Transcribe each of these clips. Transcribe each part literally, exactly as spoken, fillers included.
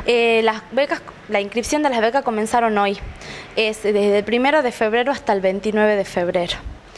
Eh, las becas, la inscripción de las becas comenzaron hoy. Es desde el primero de febrero hasta el veintinueve de febrero.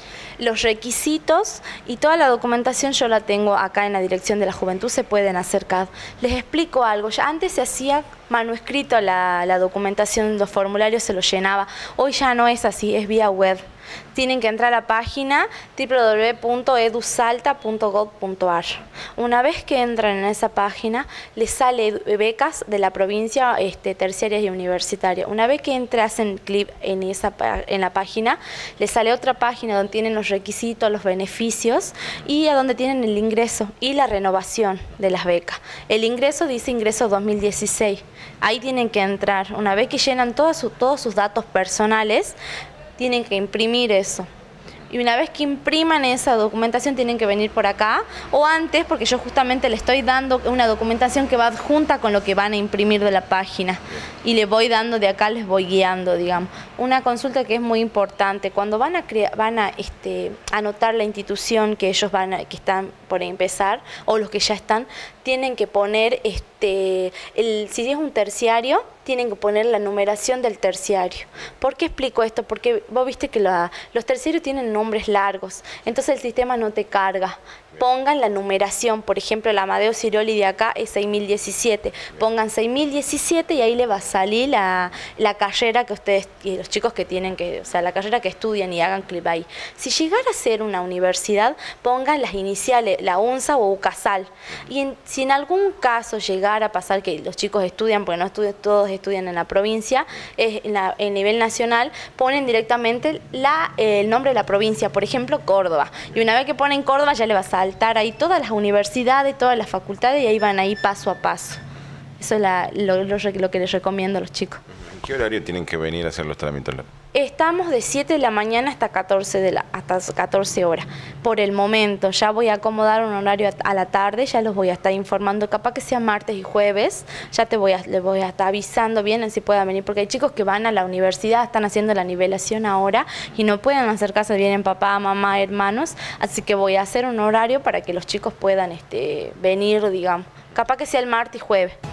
Los requisitos y toda la documentación yo la tengo acá en la Dirección de la Juventud, se pueden acercar. Les explico algo, ya antes se hacía manuscrito la, la documentación, los formularios se los llenaba, hoy ya no es así, es vía web. Tienen que entrar a la página doble u doble u doble u punto edusalta punto gov punto ar. Una vez que entran en esa página, les sale becas de la provincia este, terciarias y universitarias. Una vez que entran, hacen clic en, esa, en la página, les sale otra página donde tienen los requisitos, los beneficios y a donde tienen el ingreso y la renovación de las becas. El ingreso dice ingreso dos mil dieciséis. Ahí tienen que entrar. Una vez que llenan todos, su, todos sus datos personales, tienen que imprimir eso. Y una vez que impriman esa documentación tienen que venir por acá o antes, porque yo justamente le estoy dando una documentación que va adjunta con lo que van a imprimir de la página y le voy dando de acá, les voy guiando, digamos. Una consulta que es muy importante, cuando van a crear, van a este, anotar la institución que ellos van a, que están por empezar o los que ya están, tienen que poner, este, el, si es un terciario, tienen que poner la numeración del terciario. ¿Por qué explico esto? Porque vos viste que la, los terciarios tienen nombres largos, entonces el sistema no te carga. Pongan la numeración, por ejemplo, el Amadeo Sirioli de acá es seis mil diecisiete, pongan seis mil diecisiete y ahí le va a salir la, la carrera que ustedes, y los chicos que tienen que, o sea, la carrera que estudian y hagan clic ahí. Si llegara a ser una universidad, pongan las iniciales, la UNSA o UCASAL. Y en, si en algún caso llegara a pasar que los chicos estudian, porque no estudian, todos estudian en la provincia, es en la, en nivel nacional, ponen directamente la, eh, el nombre de la provincia, por ejemplo, Córdoba. Y una vez que ponen Córdoba ya le va a salir ahí todas las universidades, todas las facultades y ahí van ahí paso a paso. Eso es la, lo, lo, lo que les recomiendo a los chicos. ¿En qué horario tienen que venir a hacer los trámites? Estamos de siete de la mañana hasta catorce, de la, hasta catorce horas. Por el momento, ya voy a acomodar un horario a, a la tarde, ya los voy a estar informando, capaz que sea martes y jueves, ya te voy a, les voy a estar avisando bien si puedan venir, porque hay chicos que van a la universidad, están haciendo la nivelación ahora y no pueden acercarse, vienen papá, mamá, hermanos, así que voy a hacer un horario para que los chicos puedan este, venir, digamos, capaz que sea el martes y jueves.